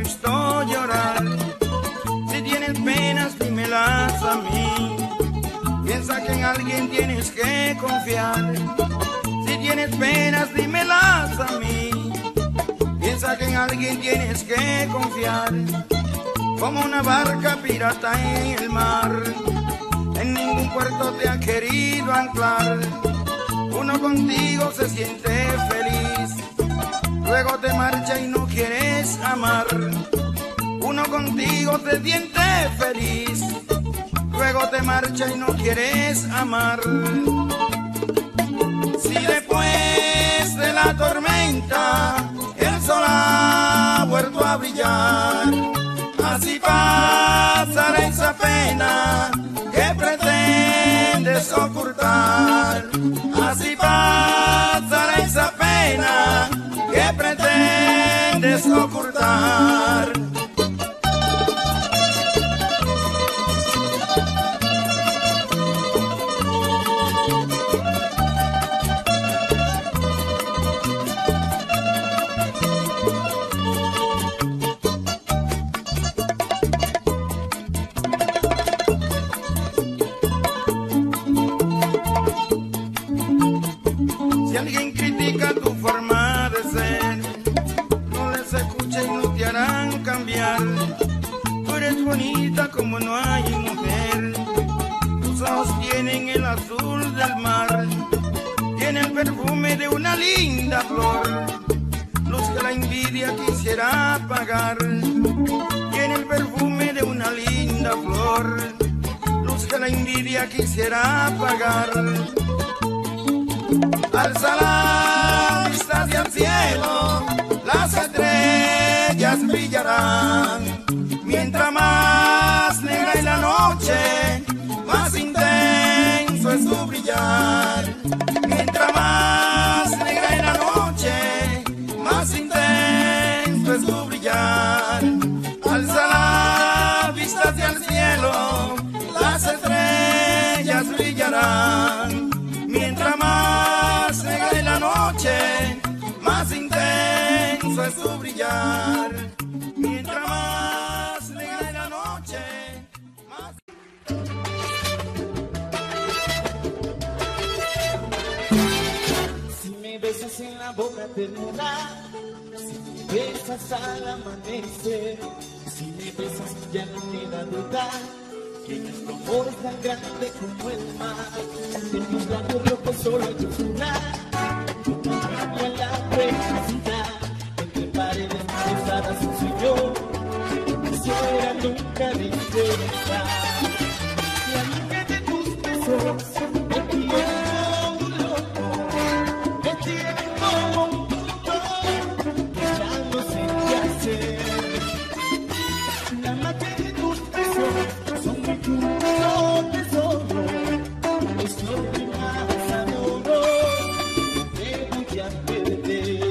visto llorar. Si tienes penas, dímelas a mí. Piensa que en alguien tienes que confiar. Si tienes penas, dímelas a mí. Piensa que en alguien tienes que confiar. Como una barca pirata en el mar, en ningún puerto te ha querido anclar. Uno contigo se siente feliz, luego te marcha y no quieres amar. Uno contigo se siente feliz, luego te marcha y no quieres amar. Si después de la tormenta el sol ha vuelto a brillar, así pasará esa pena que pretendes ocultar. Así pasará esa pena que pretendes ocultar. Si alguien critica tu forma de ser, no les escuches y no te harán cambiar. Tú eres bonita como no hay mujer, tus ojos tienen el azul del mar, tienen el perfume de una linda flor, luz que la envidia quisiera apagar. Tiene el perfume de una linda flor, luz que la envidia quisiera apagar. Alza la vista hacia el cielo, las estrellas brillarán. Mientras más negra es la noche, más intenso es su brillar. Mientras más negra es la noche, más intenso es su brillar. Alza la vista hacia el cielo, las estrellas brillarán. Mientras más negra es la noche, más intenso es su brillar. Mientras más negra es la noche, más... Si me besas en la boca ternura, si me besas al amanecer, si me besas ya no queda duda que nuestro amor es tan grande como el mar. En tus labios locos solo hay una, como cambia la felicidad. Entre paredes cruzadas un sueño, que no quisiera nunca disfrutar. La magia de tus besos me tiene como un loco, me tiene como un tonto, que ya no sé qué hacer. La magia de tus besos son mi puro tesoro, es lo que más adoro, te voy a perder.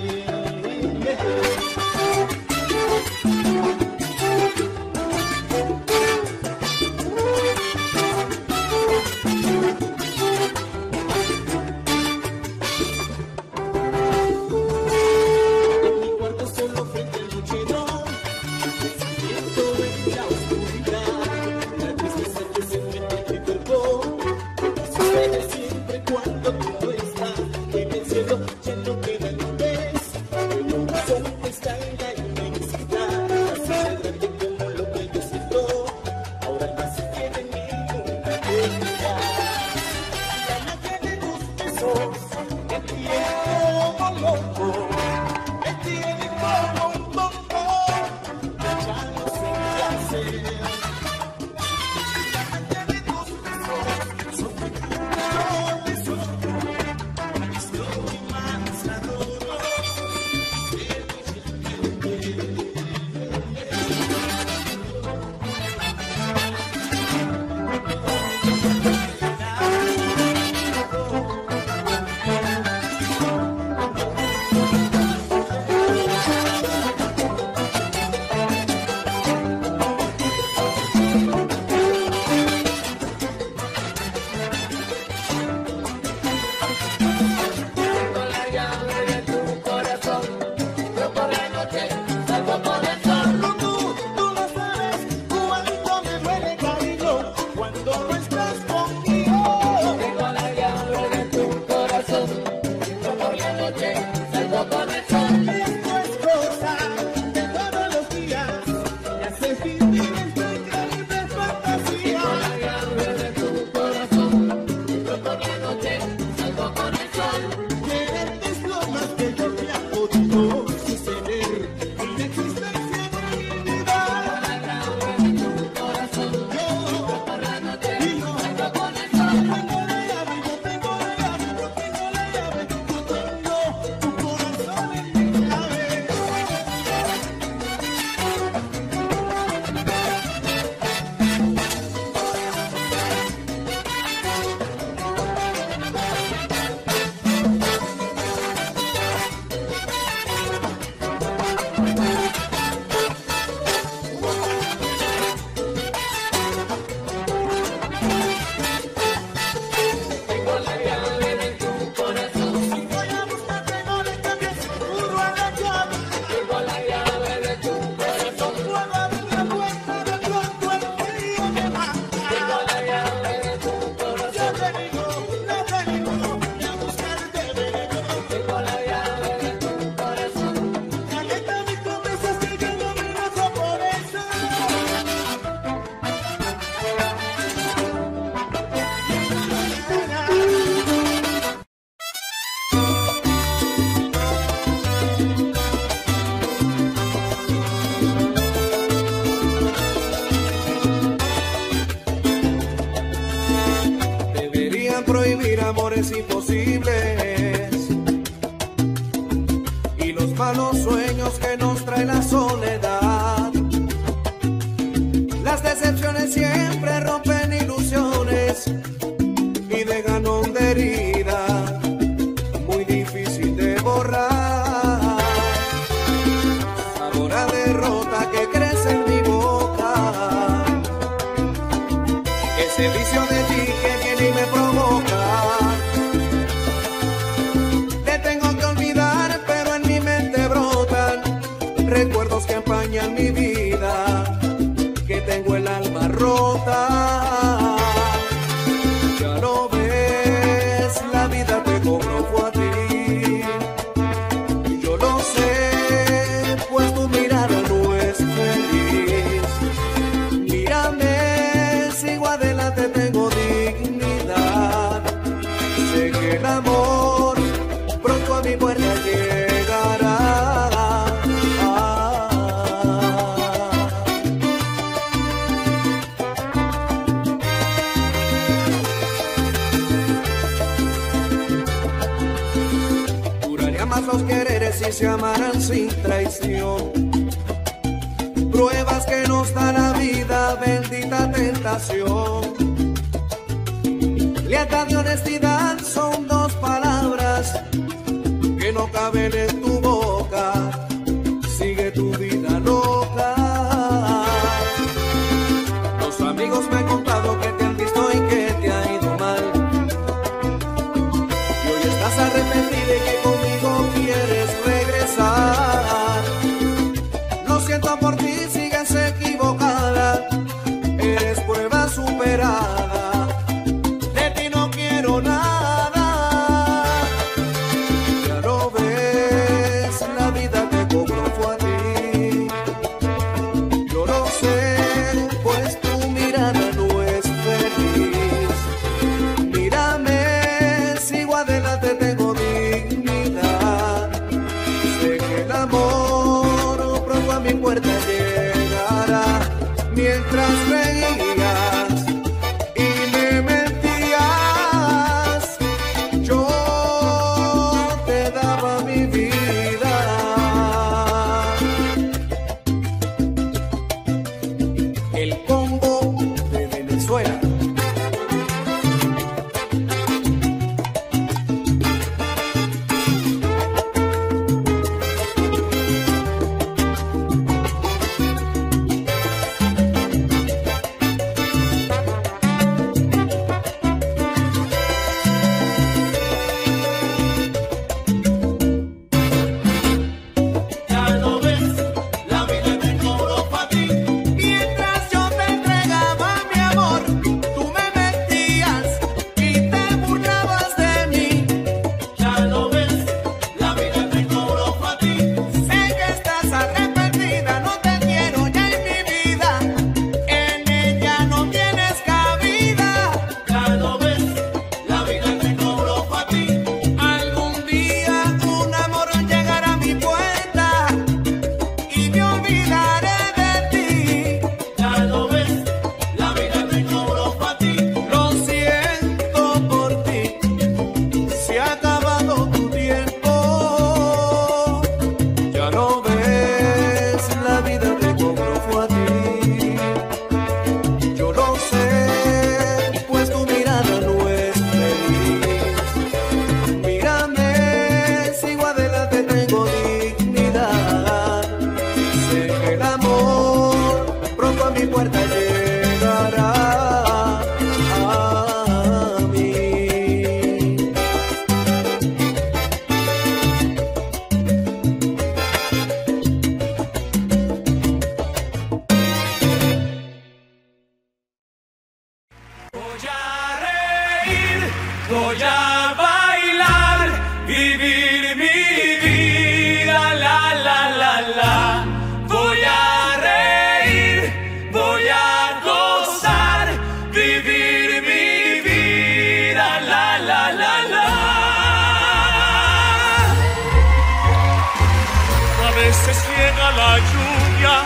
prohibir amores imposibles y los malos sueños que nos trae la soledad. Las decepciones siempre rompen ilusiones y dejan honda herida muy difícil de borrar. Sabor a derrota que crece en mi boca, ese vicio de ti que viene y me provoca. Te tengo que olvidar, pero en mi mente brotan recuerdos que empañan mi vida, que tengo el alma rota. Ya lo ves, la vida te cobró fue a ti, y yo lo sé, pues tu mirada no es feliz. Mírame, sigo adelante, tengo dignidad. Sé que el amor pronto a mi puerta llegará. Duraría más los quereres si se amaran sin traición. Pruebas que nos da la vida, bendita tentación. Lealtad y honestidad son dos palabras que no caben en tu boca. Sigue tu vida loca. Los amigos me han contado que te han visto y que te ha ido mal, y hoy estás arrepentida y que conmigo quieres regresar. Lo siento por ti, sigues equivocada, eres prueba superada, de ti no quiero nada. Ya lo ves, la vida te cobró fue a ti, yo lo sé, pues tu mirada no es feliz. Mírame, sigo adelante, tengo dignidad. Sé que el amor pronto a mi puerta llegará. Mientras reías y me mentías, yo te daba mi vida. El combo de Venezuela. Ya lo ves, la vida te cobró pa' ti. Mientras yo te entregaba mi amor, tú me mentías y te burlabas de mí. Ya lo ves, la vida te cobró pa' ti. Sé que estás arrepentida, no te quiero ya en mi vida, en ella no tienes cabida. Ya lo ves, la vida te cobró pa' ti. Algún día un amor llegará a mi puerta y me olvidaré de ti. Ya lo ves, la vida te cobró pa' ti. Lo siento por ti, se ha acabado tu tiempo. Ya lo ves, la vida te cobró fue a ti. Yo lo sé, pues tu mirada no es feliz. Mírame, sigo adelante, tengo dignidad. Sé que el amor pronto a mi puerta llegará. A mí. Voy a reír, voy a bailar, vivir mi vida, la la la la. Voy a reír, voy a gozar, vivir mi vida, la la la la. A veces llega la lluvia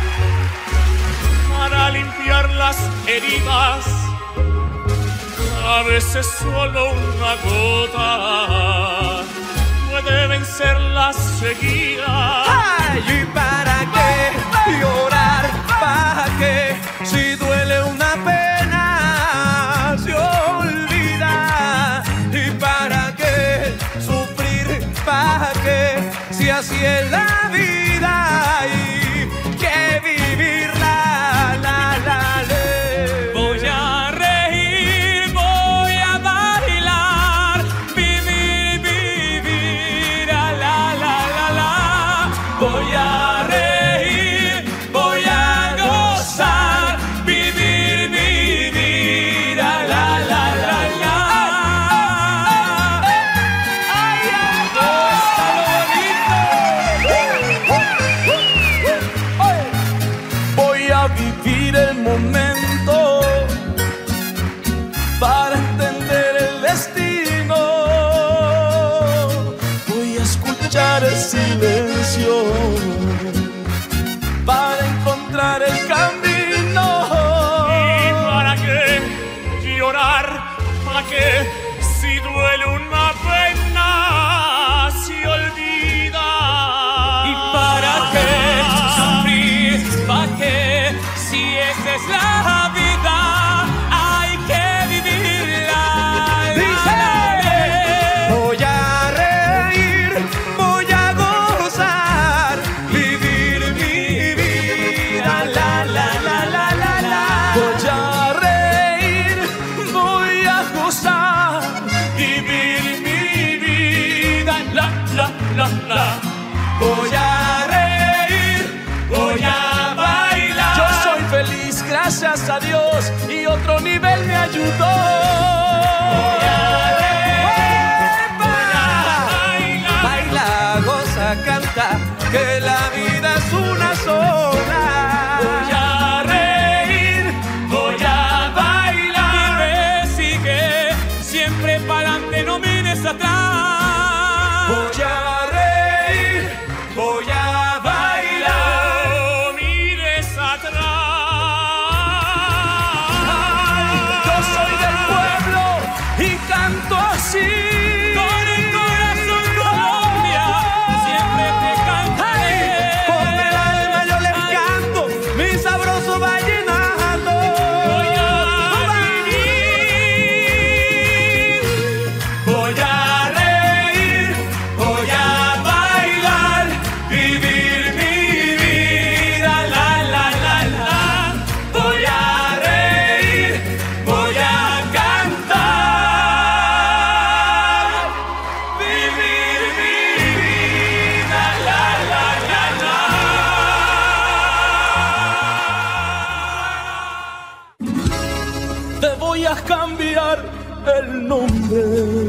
para limpiar las heridas. A A veces solo una gota puede vencer la sequía. Ay, ¿y para qué llorar? ¿Para qué? Si duele una pena se olvida. ¿Y para qué sufrir? ¿Para qué? Si así es la vida hay que vivirla, la, la, le. Voy a reír, voy a bailar, vivir, vivir, la, la, la, la. Voy a reír, voy a gozar, vivir, vivir, la, la, la, la. Ay, ay, Voy a vivir el momento para entender el destino. Voy a escuchar el silencio para encontrar el camino. ¿y para qué llorar? ¿Para qué? Si duele una pena se olvida. ¿Y para qué sufrir? ¿Para qué? Si esa es la vida, hay que vivirla. Dice, voy a reír, voy a gozar, vivir mi vida, la, la, la, la, la, la. Voy a reír, voy a gozar, vivir mi vida, la, la, la, la. Voy a reír, voy a bailar. Yo soy feliz, gracias a Dios, y otro nivel me ayudó. Voy a reír, voy a bailar. Baila, goza, canta, que la vida es una sola. Voy a reír, voy a bailar. Vive, sigue, siempre para adelante, no mires atrás. Voy a reír, voy a bailar. No mires atrás. Yo soy del pueblo y canto así. Con el corazón, Colombia, siempre te cantaré. Con el alma yo les canto mi sabroso vallenato. Voy a vivir, voy a reír, voy a bailar, vivir mi vida, la, la, la, la. Voy a reír, voy a cantar, vivir mi vida, la, la, la, la. Te voy a cambiar el nombre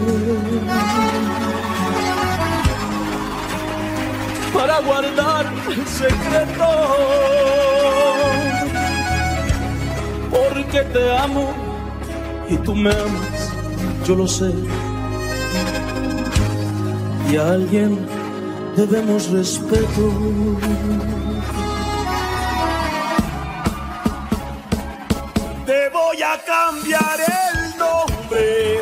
para guardar el secreto, porque te amo y tú me amas, yo lo sé, y a alguien debemos respeto. Te voy a cambiar el nombre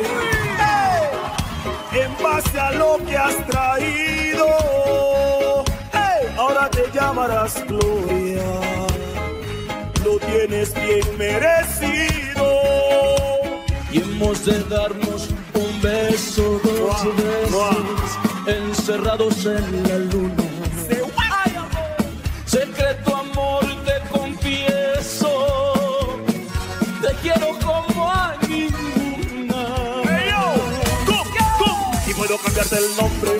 en base a lo que has traído. Ahora te llamarás Gloria, lo tienes bien merecido. Y hemos de darnos un beso, dos veces, encerrados en la luna. Secreto amor, te confieso, te quiero como a ninguna. Y puedo cambiarte el nombre,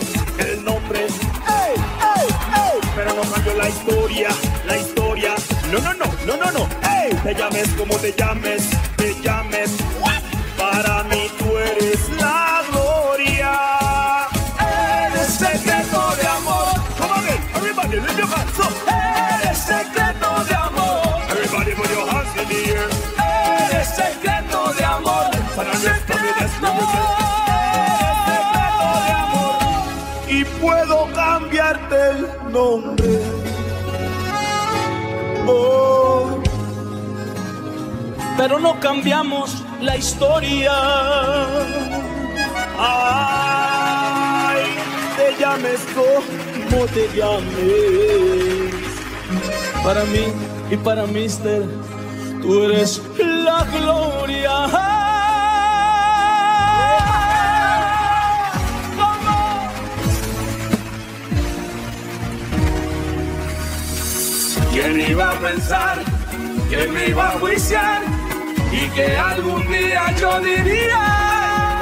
pero no cambio la historia, no, no, no, no, no, no. Te llames como te llames, para mí tú eres la gloria. Eres secreto de amor. Come on, everybody, lift your hands up. Eres secreto de amor. Everybody put your hands in the air. Eres secreto de amor. Para y puedo cambiarte el nombre. Oh. Pero no cambiamos la historia. Ay, te llames como te llames. Para mí y para Mister, tú eres la gloria. ¿Quién iba a pensar que me iba a juiciar y que algún día yo diría: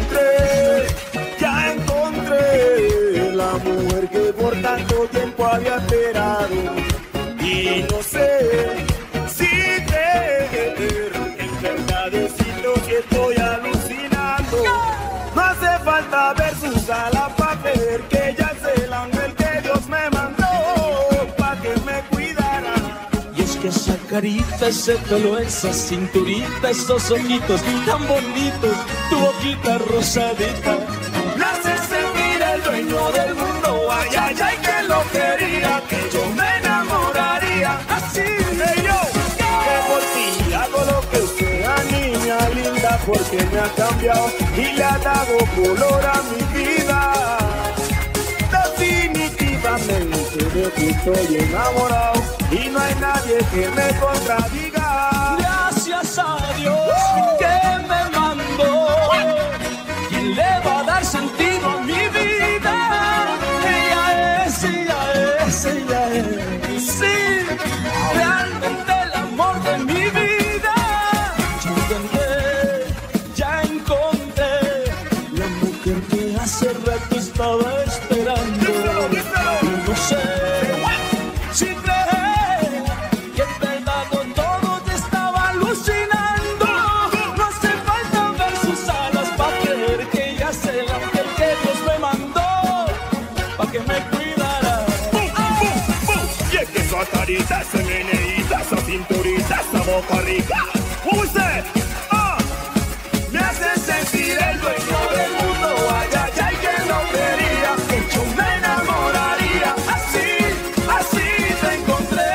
Ya encontré la mujer que por tanto tiempo había esperado. Y no sé si creer, en verdadecito que estoy alucinando. No hace falta ver sus alas para ver que ella es el ángel que Dios me mandó para que me cuidara. Y es que esa carita, ese pelo, esa cinturita, esos ojitos tan bonitos, tu boquita rosadita, me hace sentir el dueño del mundo. Ay, ay, ay, que lo quería, que yo me enamoraría. Así de yo, que por ti hago lo que sea, niña linda, porque me ha cambiado y le ha dado color a mi vida. Definitivamente de ti estoy enamorado y no hay nadie que me contradiga. Gracias a Dios que me mandó. ¿Quién le va a dar sentido a mi vida? Ella es, sí, realmente el amor de mi vida. Ya encontré la mujer que hace rato estaba esperando. Y no sé si creer que en verdad todo te estaba alucinando. No hace falta ver sus alas para creer que ella es el ángel que Dios me mandó para que me cuidara. Y es que esa carita, esa meneíta, esa cinturita, esa boca rica, usted me hace sentir el dueño del mundo. Ay, ay, ay, que no quería, que yo me enamoraría. Así te encontré.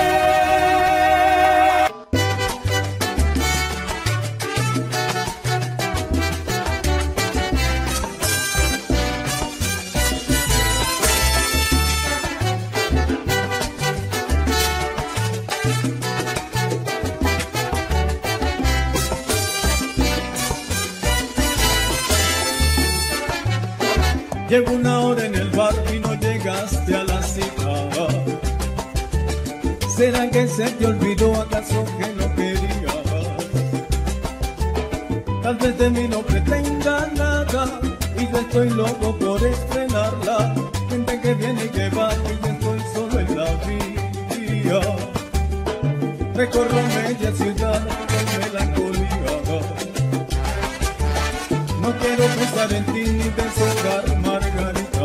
Llevo una hora en el bar y no llegaste a la cita. ¿Será que se te olvidó acaso que no quería? Tal vez de mí no pretenda nada y yo estoy loco por estrenarla. Gente que viene y que va y yo estoy solo en la vía. Recorro media ciudad con melancolía. No quiero pensar en ti ni deshogar, Margarita.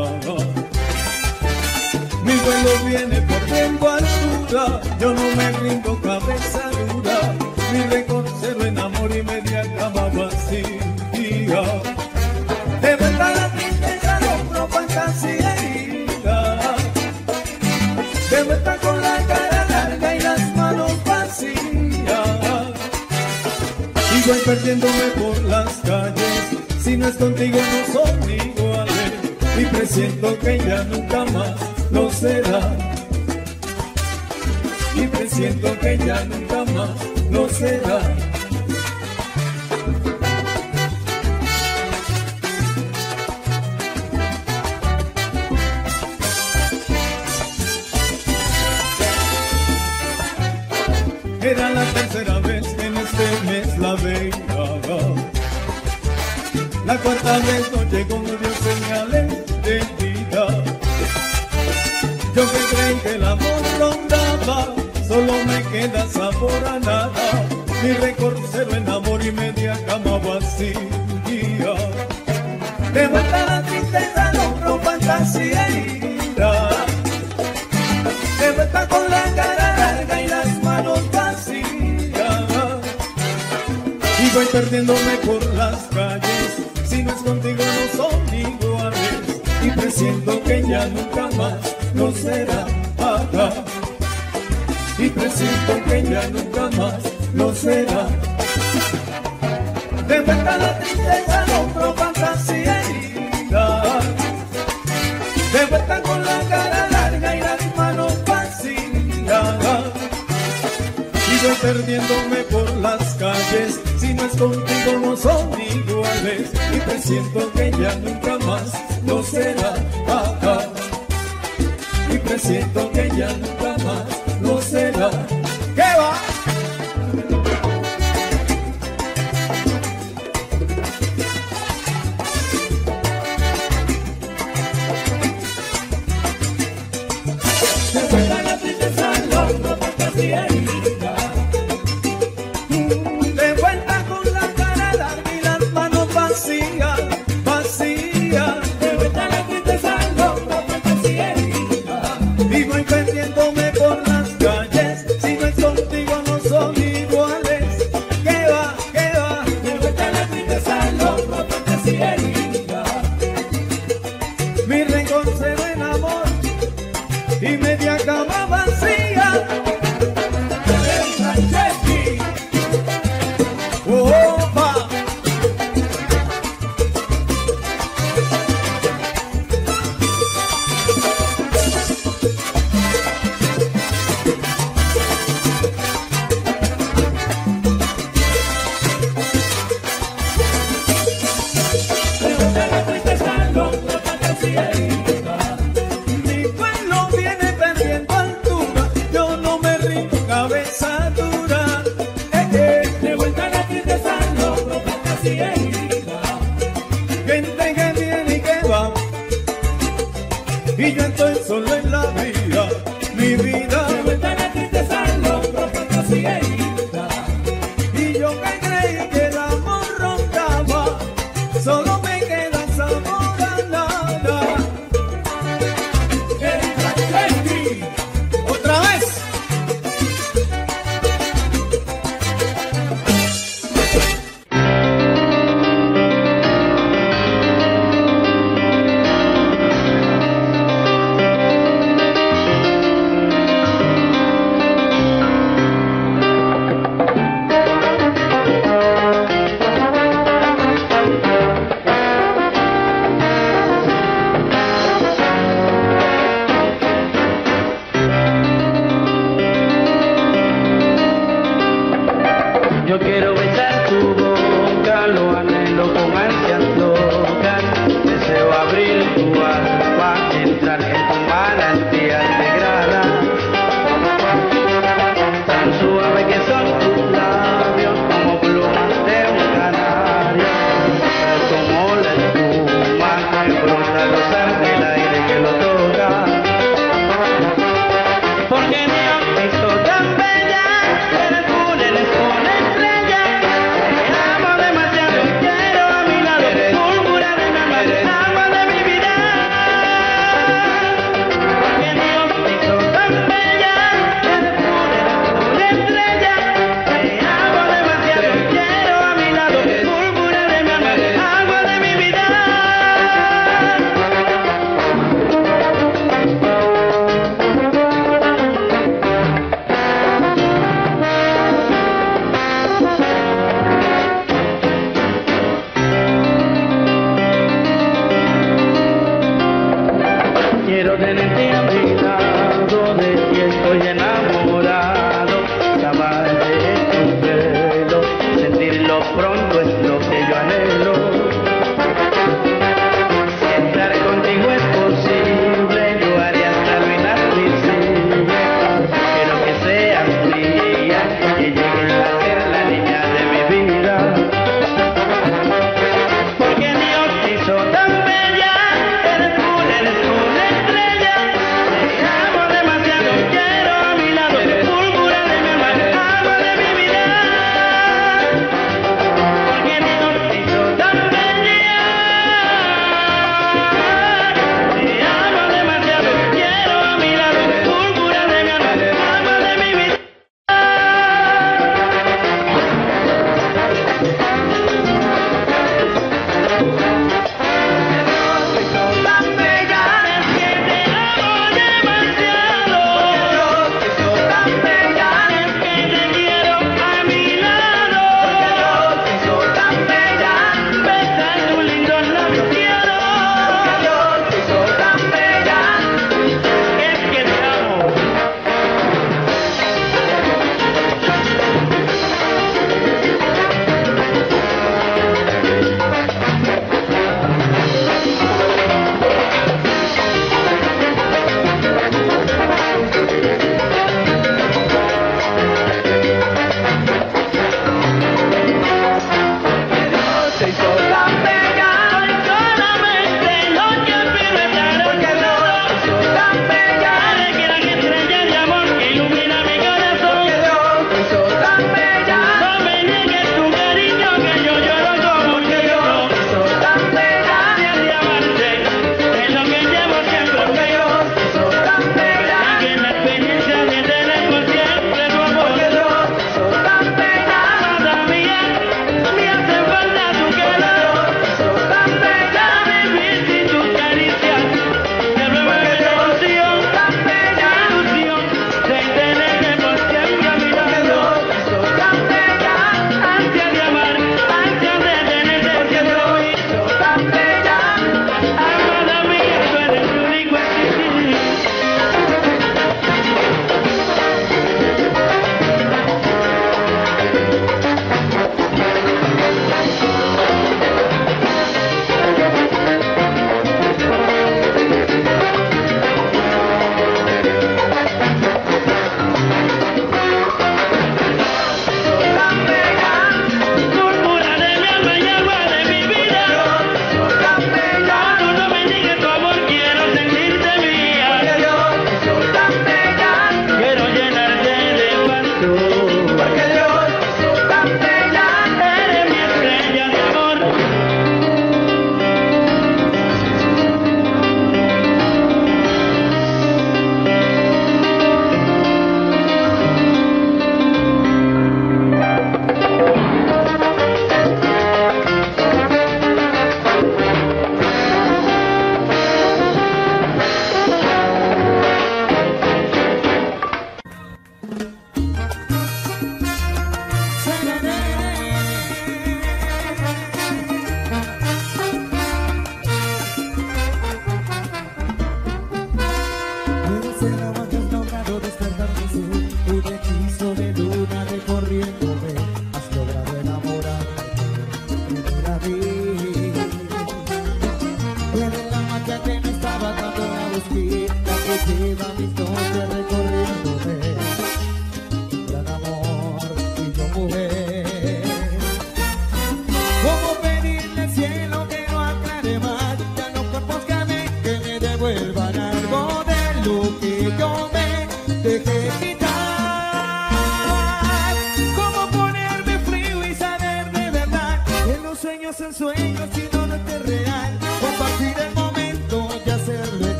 Mi vuelo viene perdiendo altura, yo no me rindo, cabeza dura. Mi récord cero en amor y media cama vacía. De verdad la tristeza logró fantasía herida. De vuelta con la cara larga y las manos vacías. Y voy perdiéndome por las calles. Si no es contigo no son iguales. Y presiento que ya nunca más lo será. Y presiento que ya nunca más lo será. Era la tercera vez que en este mes la veía. La cuarta vez no llegó, no dio señales de vida. Yo que creí que el amor rondaba, solo me queda sabor a nada. Mi récord cero en amor y media cama vacía. De vuelta la tristeza logró fantasía herida. De vuelta con la cara larga y las manos vacías. Y voy perdiéndome por las calles. Si no es contigo no son iguales. Y presiento que ya nunca más no será. Y presiento que ya nunca más no será. de vuelta la tristeza al hombro, fantasía herida, de vuelta con la cara larga y las manos vacías. Y voy perdiéndome por las calles, si no es contigo no son iguales, y presiento que ya nunca más no será acá. Y presiento que ya nunca más no será. ¿Qué va? Se vuelta la tristeza al hombro, fantasía herida, de vuelta con la cara larga y las manos vacías, vacías. De vuelta la tristeza al hombro, fantasía herida, y voy perdiéndome por las calles, si no es contigo no son iguales. ¿Qué va? ¿Qué va? De vuelta la tristeza al hombro, fantasía herida, mi rencor se ve en amor y media cama vacía. Opa. Mi pueblo viene perdiendo altura, yo no me rindo, cabeza dura. De vuelta la tristeza al hombro, fantasía herida, gente que viene y que va, y yo estoy solo en la vida, mi vida. De vuelta la tristeza al hombro, fantasía herida, y yo que creí que el amor roncaba, solo me queda sabor a nada. Otra vez. Yo quiero besar tu boca, lo anhelo con ansias locas. Deseo abrir tu alma, entrar en tu manantial de grana. Tan suave que son tus labios, como plumas de un canario, como la espuma que brota rozar el aire que lo toca. Porque Dios te hizo tan bella, eres una, eres una estrella. Te amo demasiado, quiero a mi lado, púrpura de mi alma, agua de mi vida. Porque Dios te hizo tan bella, eres una estrella. Te amo demasiado, quiero a mi lado, púrpura de mi alma, agua de mi vida. Quiero tenerte a mi lado, de ti estoy enamorado. Llamarte tu pelo, sentirlo pronto es lo que yo anhelo. Si estar contigo es posible, yo haría hasta lo inadmisible. Quiero que seas mía, que llegues a ser la niña de mi vida. Porque Dios te hizo tan bella, eres una estrella. Te amo demasiado, quiero a mi lado, púrpura de mi alma, agua de mi vida. Porque Dios te hizo tan bella. Te amo demasiado, quiero a mi lado, púrpura de mi alma, agua de mi vida.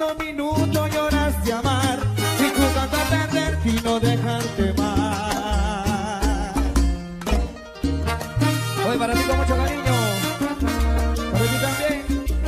segundo minuto lloraste amar y jugando a perderte y no dejarte más. Hoy para ti con mucho cariño, para ti también.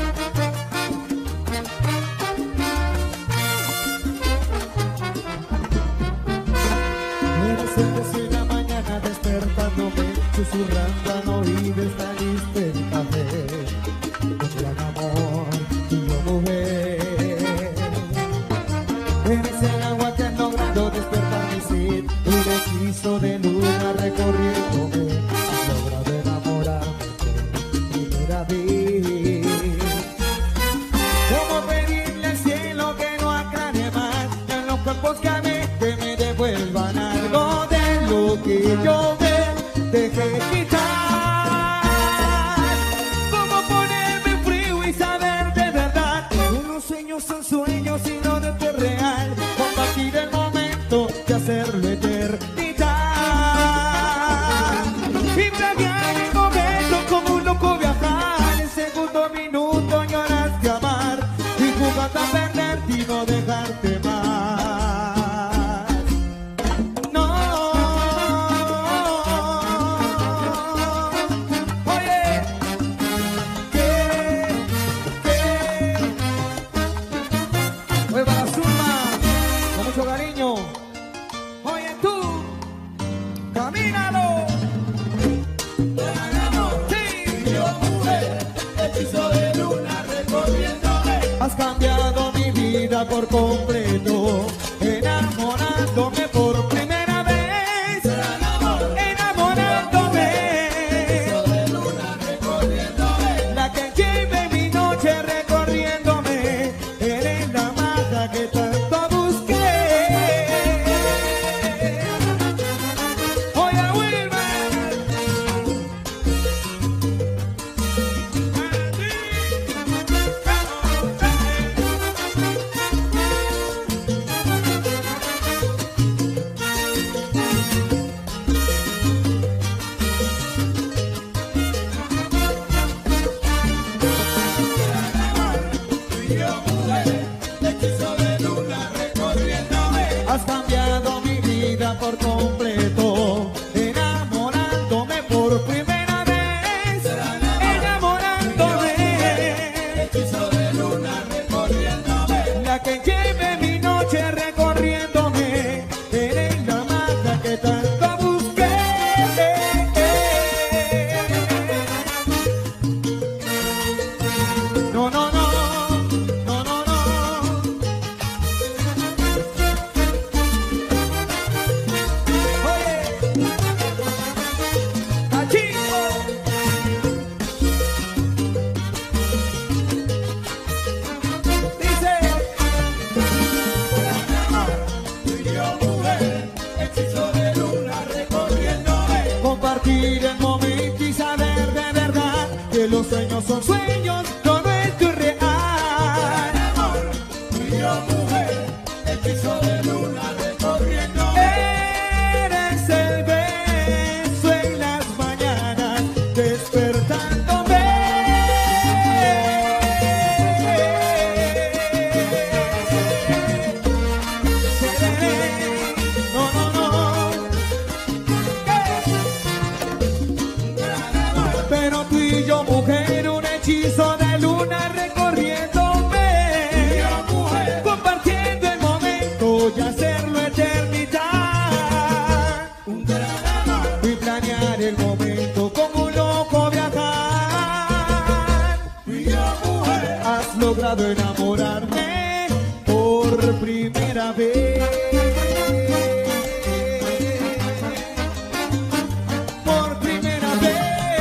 En la mañana despertándome, susurrando al oído está listo el café. Un gran amor, tuyo mujer. Eres el agua que ha logrado despertar mi sed, un hechizo de luna recorriéndome. Has logrado enamorarme por primera vez. ¿Cómo pedirle al cielo que no aclare más en los cuerpos que amé, que me devuelvan algo de lo que yo me dejé quitar? ¿Cómo ponerme frío y saber de verdad que unos sueños son sueños y no de ser real? Compartir el momento y hacerlo eternidad. Y planear el momento como un loco viajar. En segundo minuto lloraste amar y jugando a perderte y no dejarte más. No. Oye, ¿qué? Oye, para Zulma, con mucho cariño. Oye, tú, camínalo. Has cambiado mi vida por completo, enamorándome por primera vez, enamorándome, la que lleve mi noche recorriéndome, eres la magia que tanto busqué. Oye, Wilmer, has cambiado mi vida por completo, enamorándome por primera vez, enamorándome, la que lleve mi noche recorriéndome, eres la magia que tanto busqué. No, no, no, no, no, no. Oye, cachito. Dice, compartir el momento y saber de verdad que los sueños son sueños, todo esto es real. Eres el beso en las mañanas despertándome. No, no, no. Pero tú y yo, mujer, un hechizo de luna recorriéndome, compartiendo el momento y hacerlo eternidad. Y planear el momento como un loco viajar. Has logrado enamorarme por primera vez. Por primera vez.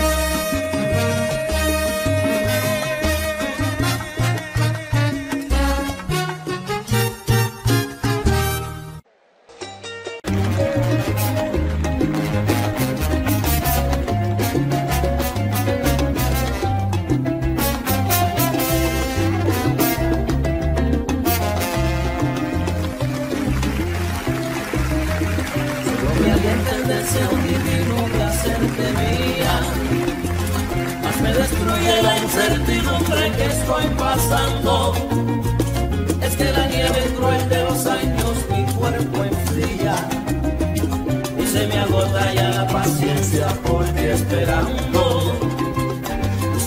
Me alienta el deseo divino de hacerte mía, mas me destruye la incertidumbre que estoy pasando. Es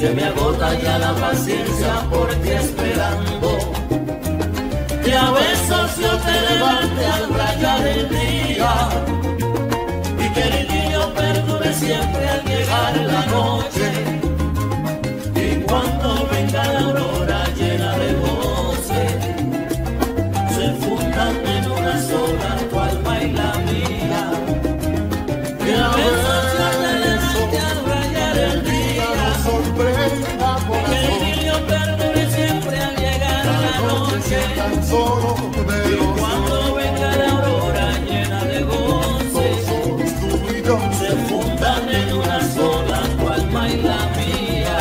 Se me agota ya la paciencia por ti esperando que a besos yo te levante al rayar el día y que el idilio perdure siempre al llegar la noche y cuando venga la aurora llena de goce se fundan en una sola tu alma y la mía. Que a besos yo te levante al rayar el día y que el idilio perdure siempre al llegar la noche y cuando venga la aurora llena de goce se fundan en una sola tu alma y la mía.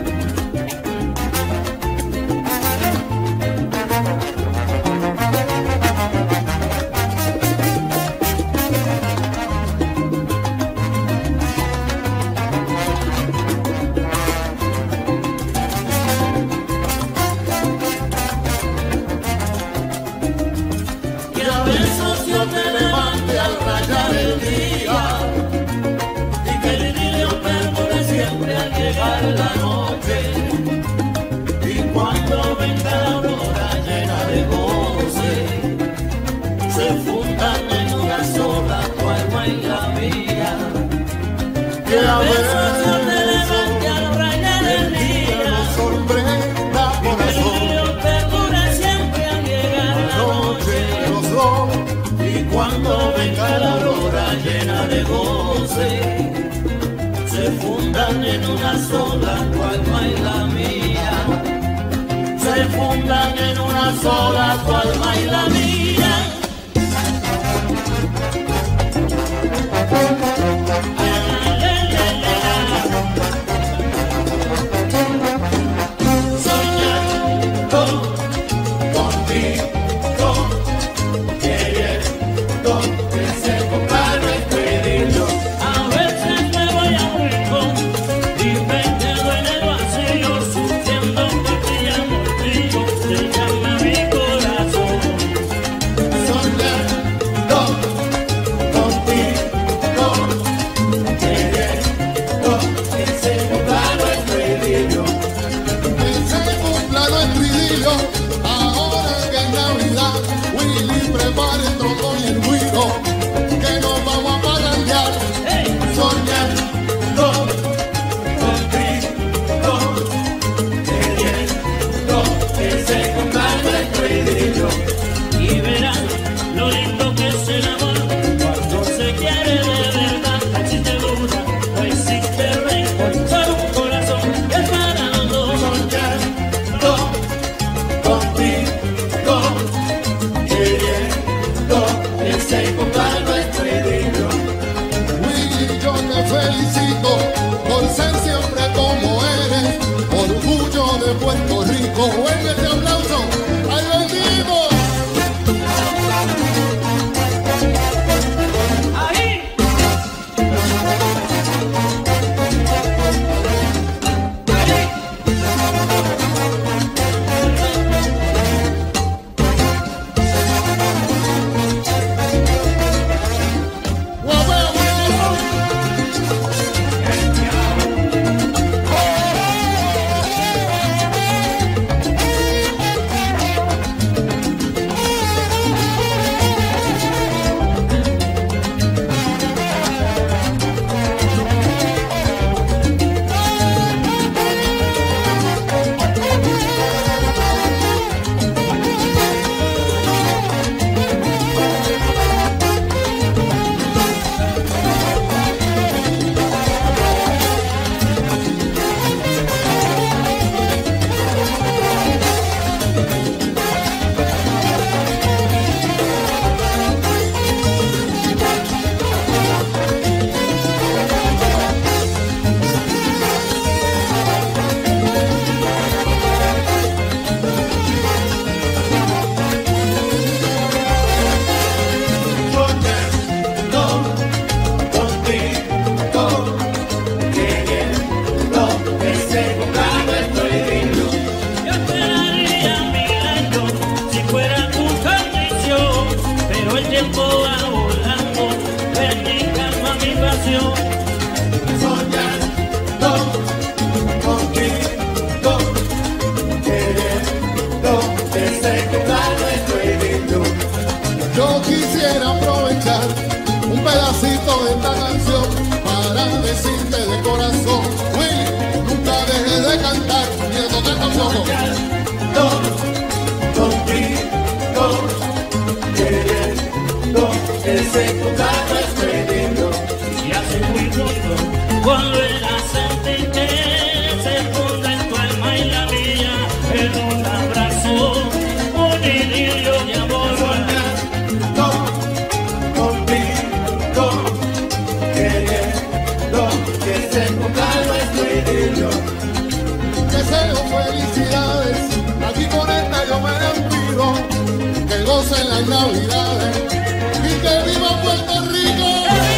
La noche y cuando venga la aurora llena de goce se fundan en una sola tu alma y la mía. Que a besos yo te levante al rayar el día y que el idilio perdure siempre al llegar la noche y cuando venga la aurora llena de goce se fundan en una sola tu alma y la mía. Se fundan en una sola tu alma y la mía. Soñando contigo, queriendo que se cumpla nuestro idilio. A veces me voy a un rincón y me quedo en el vacío, sintiendo que te llamo frío, te llama mi corazón. Soñando decirte de corazón, Willy, nunca dejes de cantar, y de tocar con poco. Contigo, queriendo ese tocar nuestro idioma. Y hace muy justo volver a sentir que se funda en tu alma y la mía en un abrazo, un idilio de amor. Contigo, queriendo que se funda nuestro idilio. Deseo felicidades, aquí con esta yo me despido, que gocen las navidades y que viva Puerto Rico.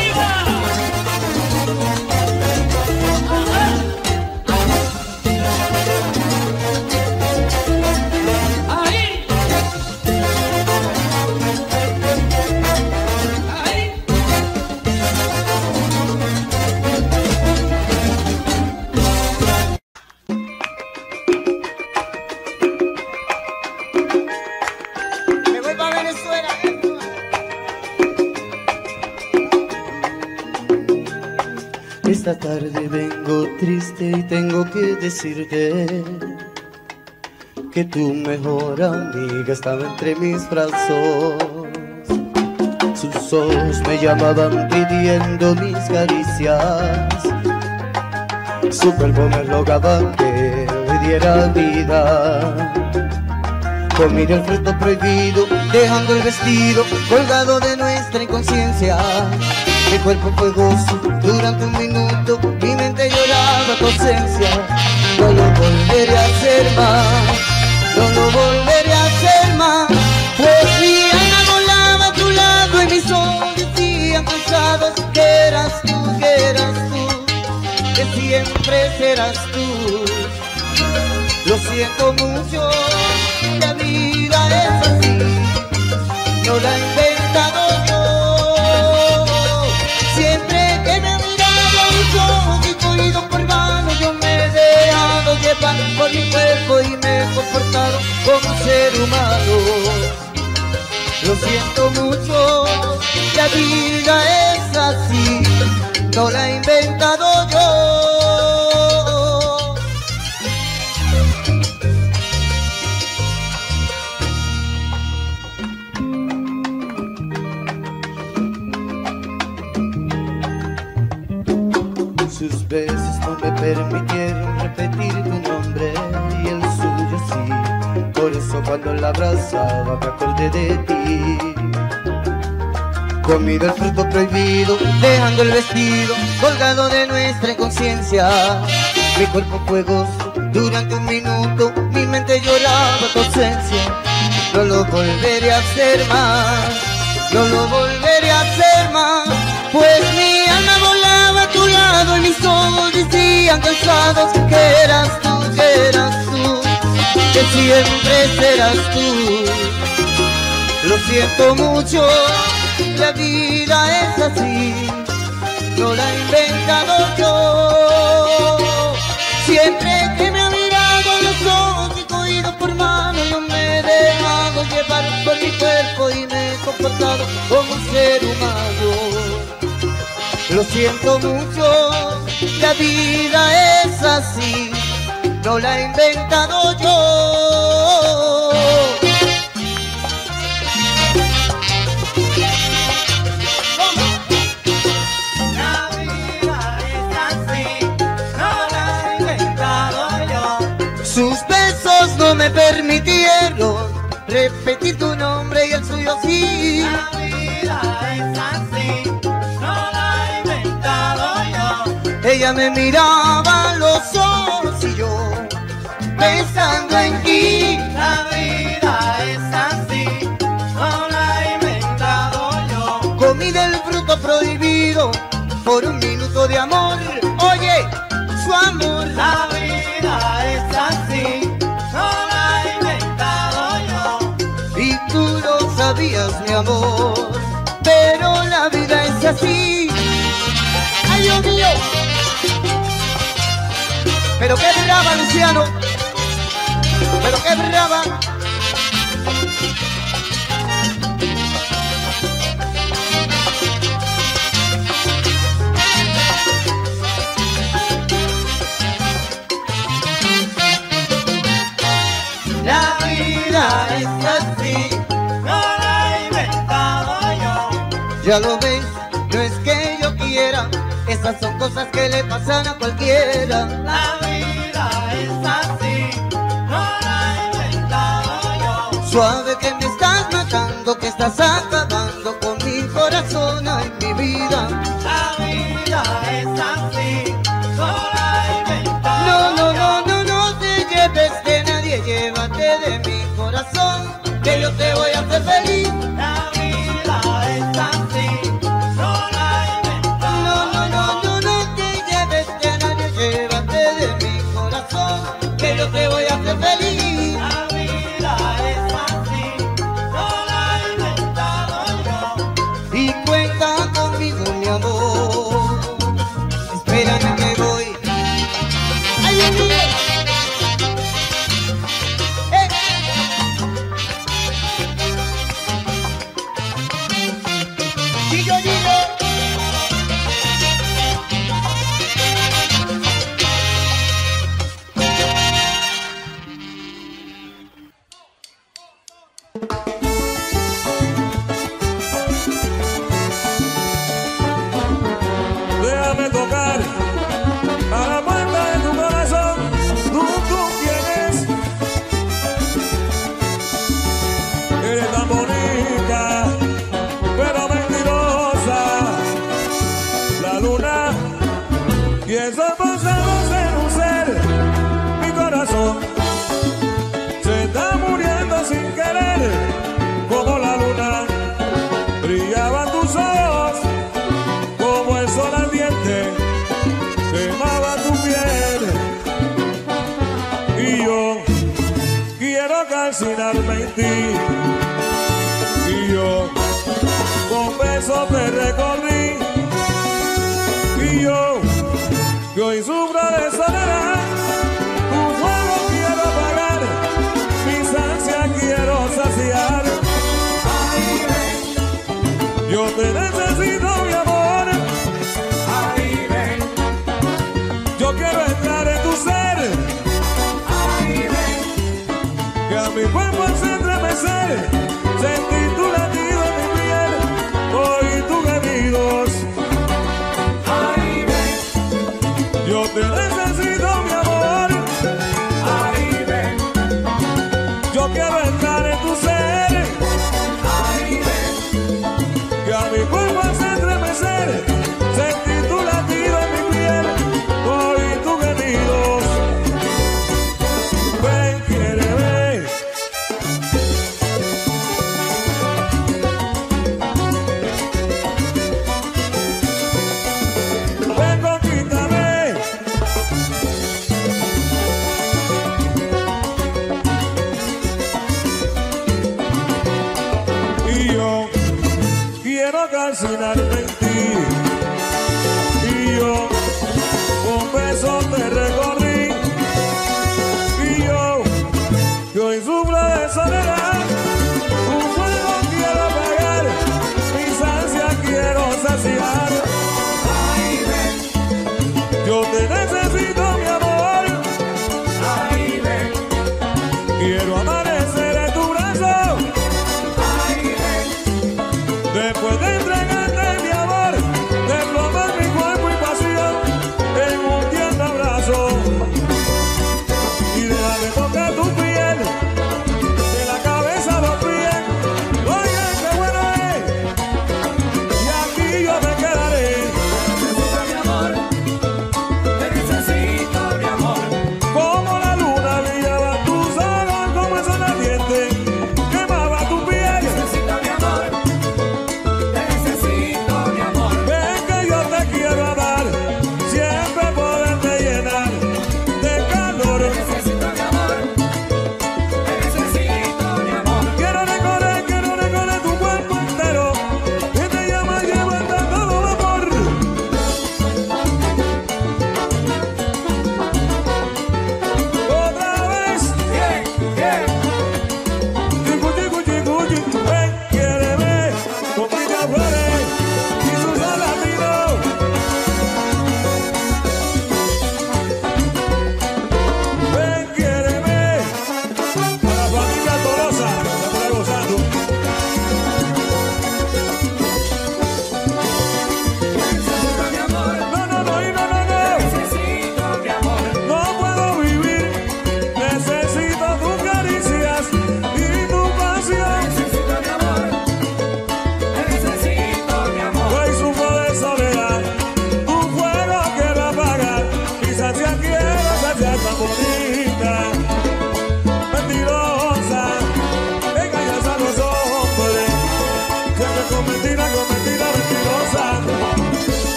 Esta tarde vengo triste y tengo que decirte que tu mejor amiga estaba entre mis brazos. Sus ojos me llamaban pidiendo mis caricias, su cuerpo me rogaba que le diera vida. Comí el fruto prohibido, dejando el vestido colgado de nuestra inconsciencia. Mi cuerpo fue gozo durante un minuto, mi mente lloraba tu ausencia. No lo volveré a hacer más, no lo volveré a hacer más. Pues mi alma volaba a tu lado y mis ojos decían cansados que eras tú, que siempre serás tú. Lo siento mucho, la vida es así, no la he inventado yo. Siempre que me he mirado a mis ojos y cogido por mano, yo me he dejado llevar por mi cuerpo y me he comportado como un ser humano. Lo siento mucho, la vida es así, no la he inventado yo. Sus besos no me permitieron repetir tu nombre y el suyo sí. Por eso cuando la abrazaba me acordé de ti. Comido el fruto prohibido, dejando el vestido colgado de nuestra inconsciencia. Mi cuerpo fue gozo durante un minuto, mi mente lloraba tu ausencia. No lo volveré a hacer más, no lo volveré a hacer más. Pues mi alma volaba a tu lado y mis ojos decían cansados que eras tú, que siempre serás tú. Lo siento mucho, la vida es así, no la he inventado yo. Siempre que me ha mirado a los ojos y cogido por mano, yo me he dejado llevar por mi cuerpo y me he comportado como un ser humano. Lo siento mucho, la vida es así, no la he inventado yo. La vida es así, no la he inventado yo. Sus besos no me permitieron repetir tu nombre y el suyo sí. La vida es así, no la he inventado yo. Ella me miraba a los ojos y yo pensando en ti. La vida es así, no la he inventado yo. Comí del fruto prohibido por un minuto de amor. Oye, su amor. La vida es así, no la he inventado yo. Y tú lo sabías, mi amor, pero la vida es así. ¡Ay, Dios mío! Pero qué brava, Luciano. Pero qué brava. vida es así, no la he inventado yo. ya lo ves, no es que yo quiera, esas son cosas que le pasan a cualquiera. La vida es así, no la he inventado yo. Suave que me estás matando, que estás acabando con mi corazón, ay mi vida. La vida es así, no la he inventado No, no, yo. no, no, no te lleves de nadie, llévate de mi corazón, que yo te voy a hacer feliz. La vida es así, no la he inventado No, no, no, yo. no, no te lleves de nadie, llévate de mi corazón, que yo te voy a hacer feliz. La vida es así, no la he inventado yo. Y cuenta conmigo, mi amor, espérame que voy. ¡Ay, Dios mío! ¡Gillo, Gillo! Déjame tocar a la puerta de tu corazón. Tú quieres, eres tan bonita, pero mentirosa. La luna y esos pasados en un ser, mi corazón se está muriendo sin querer. Como la luna brillaban tus ojos, como el sol ardiente quemaba tu piel. Y yo quiero calcinarme en ti, y yo con besos te recorrí, y yo que hoy sufro de soledad, tu fuego quiero apagar, mis ansias quiero saciar. Ay, ven, yo te necesito, mi amor. Ay, ven, yo quiero entrar en tu ser. Ay, ven, que a mi cuerpo hace estremecer, sentir tu latido en mi piel, oír tus gemidos. Ay, ven, yo te necesito, mi amor. Ay, ven, yo quiero entrar en tu ser. Ay, ven, que a mi cuerpo hace estremecer, sentir tu latido en mi piel, oír tus gemidos. Ven, quiere ver. Ven, conquístame. Y yo quiero calcinarme en ti, y yo con besos te recorrí, y yo que hoy sufro de soledad, un fuego quiero apagar, mis ansias quiero saciar. Ay, ven, yo te necesito, mi amor. Ay, ven, quiero amanecer en tu brazo. Ay, ven, después de entregarte mi amor,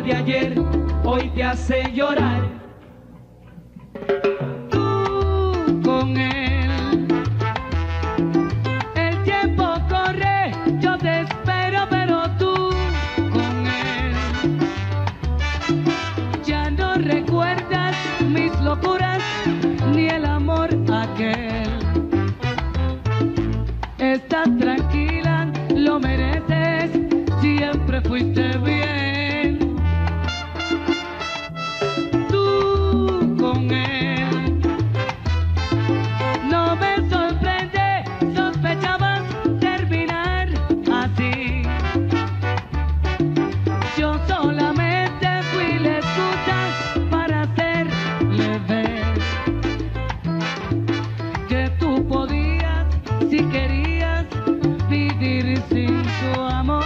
de ayer hoy te hace llorar. Tú con él, el tiempo corre, yo te espero, pero tú con él ya no recuerdas mis locuras ni el amor aquel. Estás tranquila, lo mereces, siempre fuiste bien. Tú con él, no me sorprende, sospechabas terminar así. Yo solamente fui la excusa para hacerle ver que tú podías, si querías, vivir sin su amor.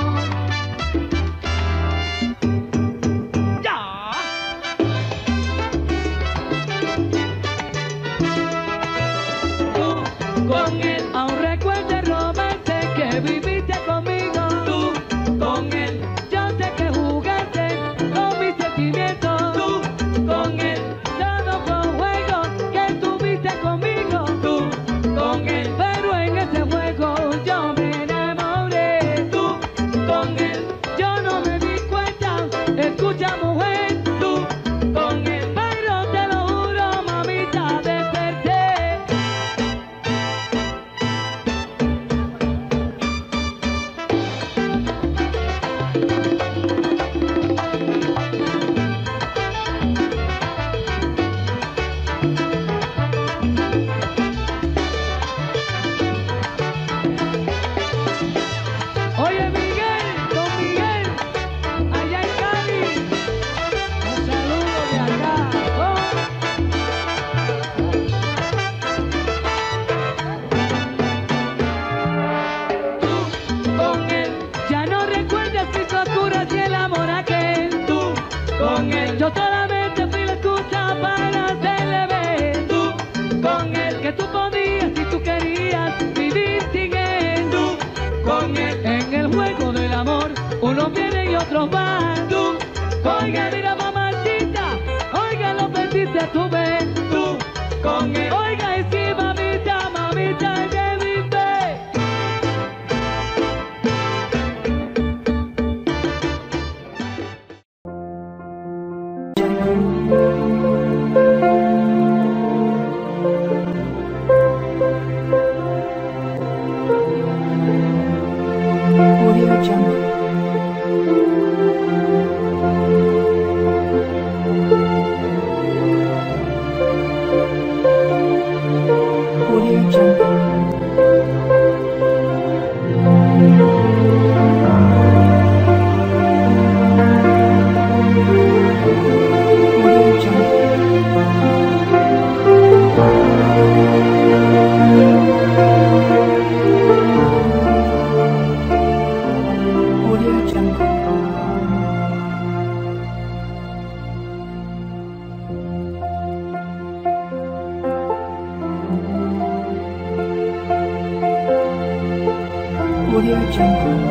¡Ya! Tú con él, aún recuerdas el romance que viviste conmigo. Tú con él, yo sé que jugaste con mis sentimientos. Tú con él, todo fue un juego que tuviste conmigo. Tú con él, pero en ese juego yo me enamoré. Tú con él, yo no me di cuenta. Escucha, mujer, tú con él, pero te lo juro, mamita, desperté. Oye, Miguel, don Miguel, allá en Cali, un saludo de acá. Tú con él, ya no recuerdas mis locuras y el amor aquel. Tú con él, yo solamente fui la excusa para hacerle ver. Tú con él, que tú podías, si tú querías, vivir sin él. Tú con él, en el juego del amor, unos vienen y otros van. Tú, oiga, mira, mamacita, oiga, lo perdiste a tu vez. Tú con él, oiga, y sí, mamita, mamita, que vive. Audio Jungle. Audio Jungle. Audio Jungle. Audio Jungle. Audio Jungle.